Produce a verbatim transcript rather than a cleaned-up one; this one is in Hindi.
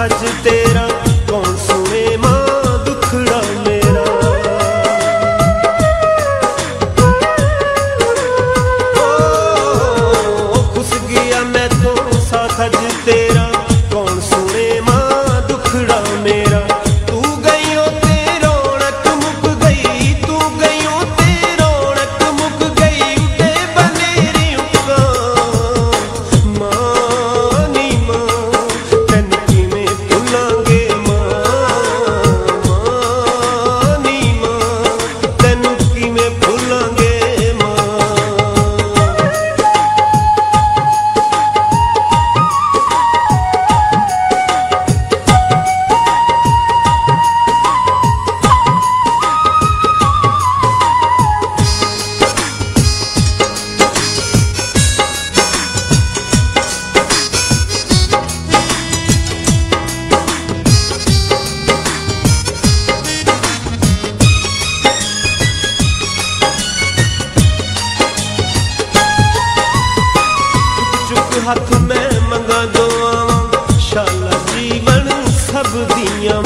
सज तेरा कौन सुने मां दुखड़ा मेरा। ओ खुस गया मैं तो सा सज तेरा कौन सुने मां दुखड़ा मेरा। तू गईयो ते रौनक मुक गई, तू गईयो ते रौनक मुक गई, उठे बनेरी उठा मां नी मां तैन किवें भुलांगे मां, मां नी मां तैन किवें भुलांगे मां। हाथ में मंगा दो शाला जीवन सब दियां